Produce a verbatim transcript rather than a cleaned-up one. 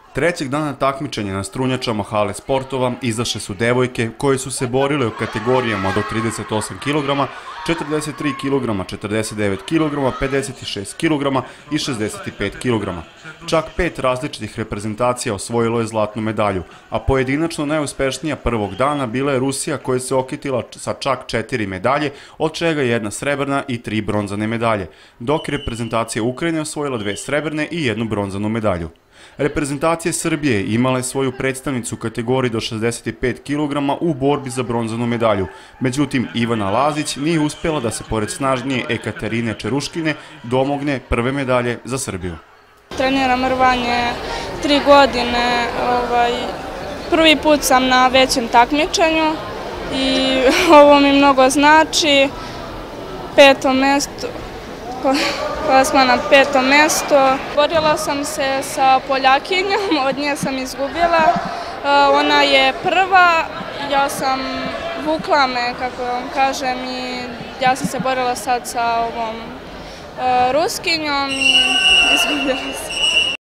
Trećeg dana takmičenja na strunjačama hale sportova izašle su devojke koje su se borile u kategorijama do trideset osam kilograma, četrdeset tri kilograma, četrdeset devet kilograma, pedeset šest kilograma i šezdeset pet kilograma. Čak pet različitih reprezentacija osvojilo je zlatnu medalju, a pojedinačno najuspešnija prvog dana bila je Rusija koja se okitila sa čak četiri medalje, od čega jedna srebrna i tri bronzane medalje, dok je reprezentacija Ukrajine osvojila dve srebrne i jednu bronzanu medalju. Reprezentacija Srbije imala je svoju predstavnicu u kategoriji do šezdeset pet kilograma u borbi za bronzanu medalju. Međutim, Ivana Lazić nije uspjela da se pored snažnije Ekaterine Čeruškine domogne prve medalje za Srbiju. Treniram rvanje tri godine. Prvi put sam na većem takmičenju i ovo mi mnogo znači. Peto mesto. Koja smo na petom mestu. Borila sam se sa Poljakinjom, od nje sam izgubila. Ona je prva, ja sam vukla me, kako vam kažem, i ja sam se borila sad sa ovom Ruskinjom i izgubila sam.